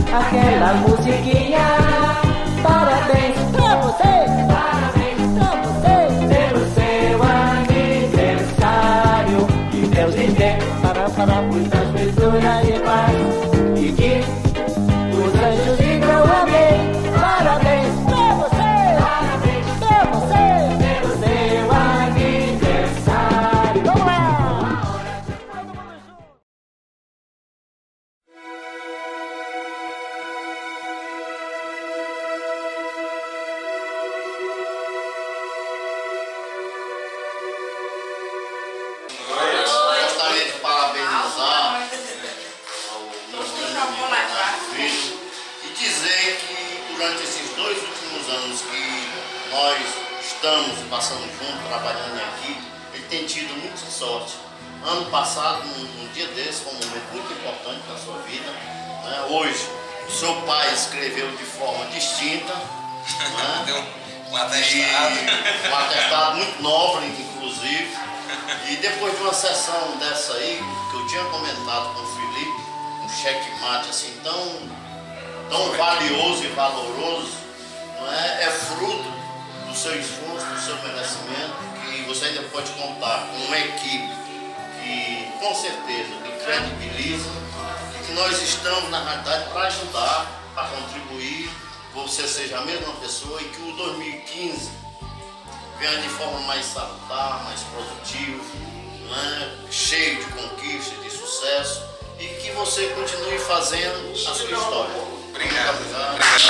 aquela musiquinha. Parabéns pra você, parabéns pra você, pelo seu aniversário. Que Deus lhe dê para muitas venturas e paz, e que os anjos digam amém. Parabéns pra você, parabéns pra você, pelo seu aniversário. Vamos lá! Gostaria de parabenizar ao meu filho e dizer que durante esses 2 últimos anos que nós estamos passando junto, trabalhando aqui, ele tem tido muita sorte. Ano passado, um dia desse, foi um momento muito importante para a sua vida, né? Hoje, o seu pai escreveu de forma distinta, né? Deu um atestado. Um atestado muito nobre, inclusive. E depois de uma sessão dessa aí, que eu tinha comentado com o Felipe, um checkmate assim tão valioso e valoroso, não é? É fruto do seu esforço, do seu merecimento, que você ainda pode contar com uma equipe que com certeza lhe credibiliza e que nós estamos na realidade para ajudar, para contribuir, que você seja a mesma pessoa e que o 2015 venha de forma mais salutar, mais produtivo, né? Cheio de conquista, de sucesso, e que você continue fazendo a sua história. Obrigado. Muito obrigado.